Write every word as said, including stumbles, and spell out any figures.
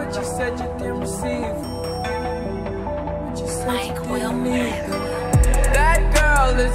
but you said you didn't receive. But you said you didn't need. That girl is